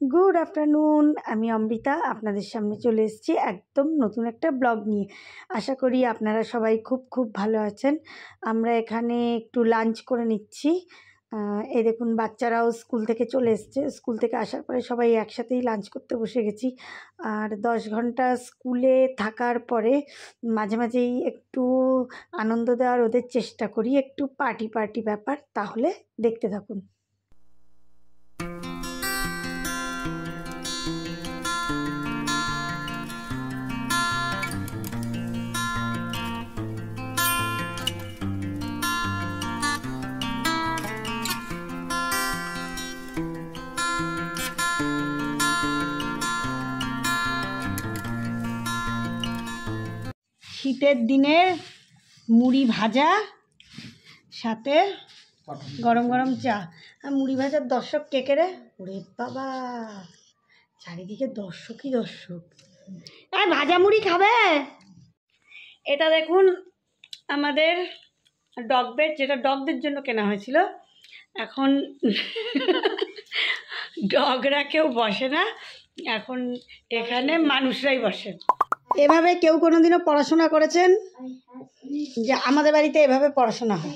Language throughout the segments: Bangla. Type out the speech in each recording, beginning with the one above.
Good afternoon. আমি অমৃতা আপনাদের সামনে চলে এসেছি একদম নতুন একটা ব্লগ নিয়ে। আশা করি আপনারা সবাই খুব ভালো আছেন। আমরা এখানে একটু লাঞ্চ করে নিচ্ছি। এই দেখুন বাচ্চারাও স্কুল থেকে চলে এসছে। স্কুল থেকে আসার পরে সবাই একসাথেই লাঞ্চ করতে বসে গেছি। আর 10 ঘন্টা স্কুলে থাকার পরে মাঝে মাঝেই একটু আনন্দ দেওয়ার ওদের চেষ্টা করি, একটু পার্টি ব্যাপার। তাহলে দেখতে থাকুন। শীতের দিনের মুড়ি ভাজা, সাথে গরম গরম চা। আর মুড়ি ভাজার দর্শক কেকেরে, ওরে বাবা চারিদিকে দর্শকই দর্শক। আর ভাজা মুড়ি খাবে? এটা দেখুন আমাদের ডগ বেড, যেটা ডগদের জন্য কেনা হয়েছিল। এখন ডগরা কেউ বসে না, এখন এখানে মানুষরাই বসে। এভাবে কেউ কোনোদিনও পড়াশোনা করেছেন? যে আমাদের বাড়িতে এভাবে পড়াশোনা হয়।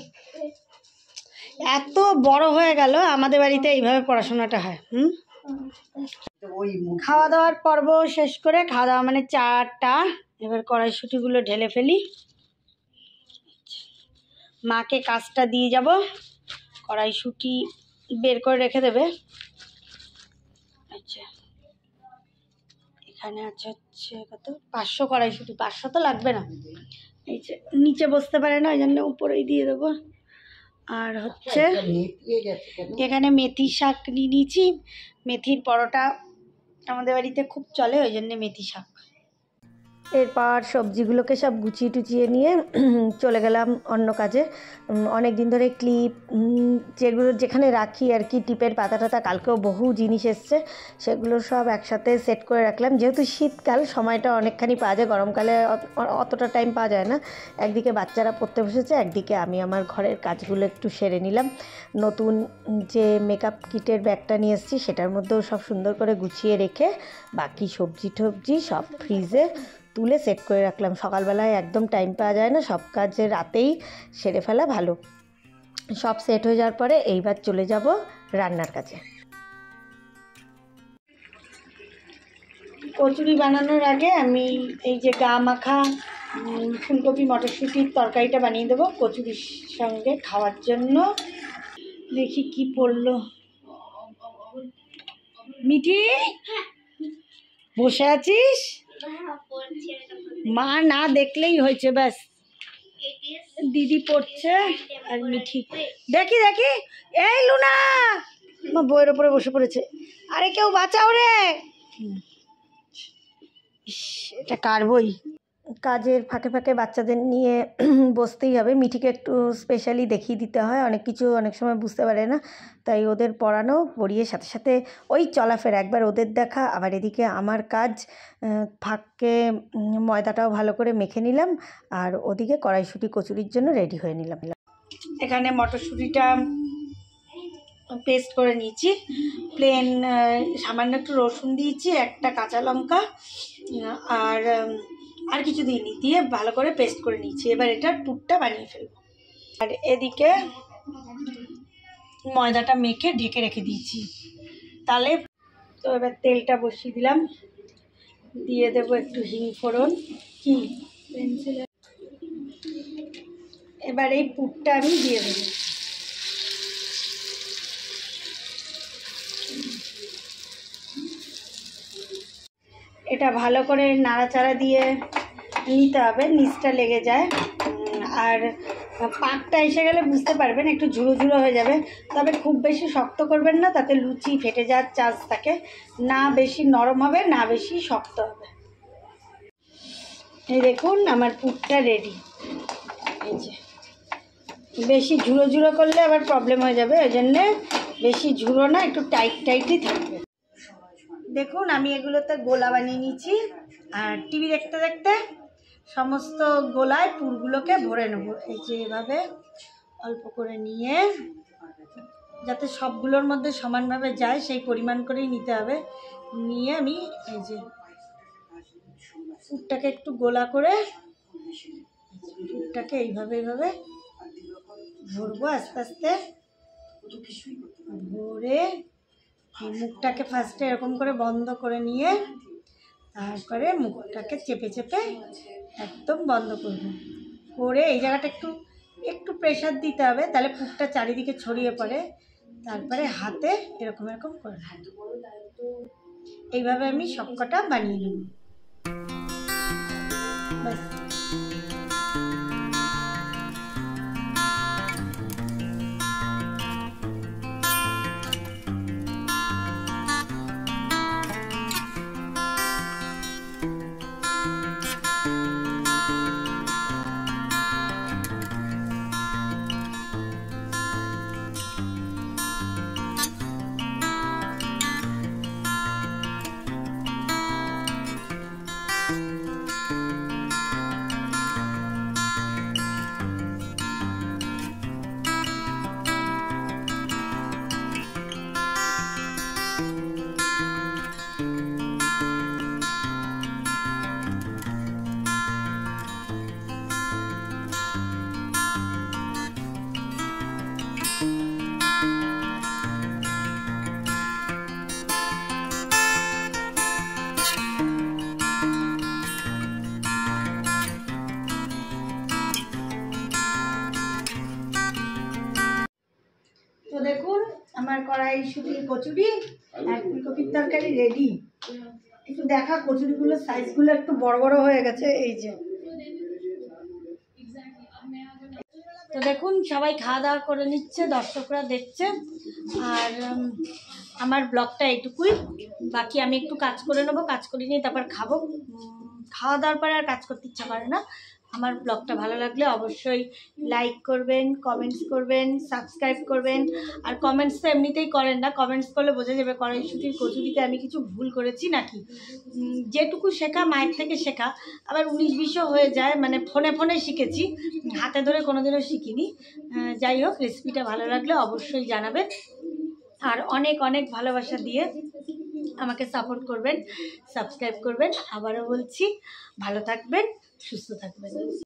এত বড় হয়ে গেল, আমাদের বাড়িতে এইভাবে পড়াশোনাটা হয়। খাওয়া দাওয়ার পর্ব শেষ করে, খাওয়া দাওয়া মানে চাটা, এবার কড়াইশুঁটিগুলো ঢেলে ফেলি। মাকে কাজটা দিয়ে যাব, কড়াইশুঁটি বের করে রেখে দেবে। আচ্ছা, এখানে আছে হচ্ছে কত 500 কড়াইশুঁটি। 500 তো লাগবে না, এই যে নিচে বসতে পারে না, ওই জন্য উপরেই দিয়ে দেবো। আর হচ্ছে এখানে মেথি শাক নিয়ে নিয়েছি। মেথির পরোটা আমাদের বাড়িতে খুব চলে, ওই জন্যে মেথি শাক। এরপর সবজিগুলোকে সব গুছিয়ে টুচিয়ে নিয়ে চলে গেলাম অন্য কাজে। অনেক দিন ধরে ক্লিপ যেগুলো যেখানে রাখি আর কি, টিপের পাতা টাতা, কালকেও বহু জিনিস এসছে, সেগুলো সব একসাথে সেট করে রাখলাম। যেহেতু শীতকাল, সময়টা অনেকখানি পাওয়া যায়, গরমকালে অতটা টাইম পাওয়া যায় না। একদিকে বাচ্চারা পড়তে বসেছে, একদিকে আমি আমার ঘরের কাজগুলো একটু সেরে নিলাম। নতুন যে মেকআপ কিটের ব্যাগটা নিয়ে এসেছি, সেটার মধ্যেও সব সুন্দর করে গুছিয়ে রেখে বাকি সবজি টবজি সব ফ্রিজে তুলে সেট করে রাখলাম। সকালবেলায় একদম টাইম পাওয়া যায় না, সব কাজে রাতেই সেরে ফেলা ভালো। সব সেট হয়ে যাওয়ার পরে এইবার চলে যাব রান্নার কাজে। কচুরি বানানোর আগে আমি এই যে গা মাখা ফুলকপি মটরশুঁটির তরকারিটা বানিয়ে দেবো কচুরির সঙ্গে খাওয়ার জন্য। দেখি কি পড়লো। মিঠি, বসে আছিস? মা না দেখলেই হয়েছে, ব্যাস। দিদি পড়ছে আর মিঠি। দেখি দেখি, এই লুনা বইয়ের ওপরে বসে পড়েছে। আরে কেউ বাঁচাও রে। এটা কার বই? কাজের ফাঁকে ফাঁকে বাচ্চাদের নিয়ে বসতেই হবে। মিঠিকে একটু স্পেশালি দেখিয়ে দিতে হয়, অনেক কিছু অনেক সময় বুঝতে পারে না, তাই ওদের পড়ানো পড়িয়ে সাথে সাথে ওই চলাফেরা, একবার ওদের দেখা, আবার এদিকে আমার কাজ। ফাঁকে ময়দাটাও ভালো করে মেখে নিলাম, আর ওদিকে কড়াইশুঁটি কচুরির জন্য রেডি হয়ে নিলাম। এখানে মটরশুঁটিটা পেস্ট করে নিয়েছি, প্লেন। সামান্য একটু রসুন দিয়েছি, একটা কাঁচা লঙ্কা, আর কিছু দিইনি, দিয়ে ভালো করে পেস্ট করে নিয়েছি। এবার এটার পুরটা বানিয়ে ফেলবো। আর এদিকে ময়দাটা মেখে ঢেকে রেখে দিয়েছি। তাহলে তো এবার তেলটা বসিয়ে দিলাম, দিয়ে দেবো একটু হিং ফোড়ন। কি এবার এই পুরটা আমি দিয়ে দেবো। এটা ভালো করে নাড়াচাড়া দিয়ে নিতে হবে, নিচটা লেগে যায়। আর পাকটা এসে গেলে বুঝতে পারবেন, একটু ঝুড়ো ঝুড়ো হয়ে যাবে। তবে খুব বেশি শক্ত করবেন না, তাতে লুচি ফেটে যাওয়ার চান্স থাকে। না বেশি নরম হবে, না বেশি শক্ত হবে। এই দেখুন আমার পুরটা রেডি। এই যে বেশি ঝুড়ো ঝুড়ো করলে আবার প্রবলেম হয়ে যাবে, ওই জন্যে বেশি ঝুড়ো না, একটু টাইটই থাকবে। দেখুন আমি এগুলোতে গোলা বানিয়ে নিয়েছি, আর টিভি দেখতে দেখতে সমস্ত গোলায় পুরগুলোকে ভরে নেব। এই যে এভাবে অল্প করে নিয়ে যাতে সবগুলোর মধ্যে সমানভাবে যায় সেই পরিমাণ করেই নিতে হবে। নিয়ে আমি এই যে পুরটাকে একটু গোলা করে পুরটাকে এইভাবে ভরবো আস্তে আস্তে। ভরে মুখটাকে ফার্স্টে এরকম করে বন্ধ করে নিয়ে তারপরে মুখটাকে চেপে চেপে একদম বন্ধ করবো। করে এই জায়গাটা একটু প্রেশার দিতে হবে, তাহলে পুরটা চারিদিকে ছড়িয়ে পড়ে। তারপরে হাতে এরকম করে এইভাবে আমি সবকটা বানিয়ে নেব। ব্যাস। তো দেখুন আমার কড়াইশুঁটির কচুরি আর ফুলকপির তরকারি রেডি। একটু দেখা কচুরিগুলোর সাইজগুলো একটু বড় বড় হয়ে গেছে, এই যে। তো দেখুন সবাই খাওয়া দাওয়া করে নিচ্ছে, দর্শকরা দেখছে। আর আমার ব্লগটা এইটুকুই, বাকি আমি একটু কাজ করে নেবো, কাজ করে নিয়ে তারপর খাবো। খাওয়া দাওয়ার পরে আর কাজ করতে ইচ্ছা করে না। আমার ব্লগটা ভালো লাগলে অবশ্যই লাইক করবেন, কমেন্টস করবেন, সাবস্ক্রাইব করবেন। আর কমেন্টস তো এমনিতেই করেন না, কমেন্টস করলে বোঝা যাবে কড়াইশুঁটির কচুরিতে আমি কিছু ভুল করেছি নাকি। যেটুকু শেখা মায়ের থেকে শেখা, আবার 19-20ও হয়ে যায়, মানে ফোনে শিখেছি, হাতে ধরে কোনোদিনও শিখিনি। যাই হোক, রেসিপিটা ভালো লাগলে অবশ্যই জানাবেন। আর অনেক অনেক ভালোবাসা দিয়ে আমাকে সাপোর্ট করবেন, সাবস্ক্রাইব করবেন। আবারও বলছি, ভালো থাকবেন, সুস্থ থাকবেন।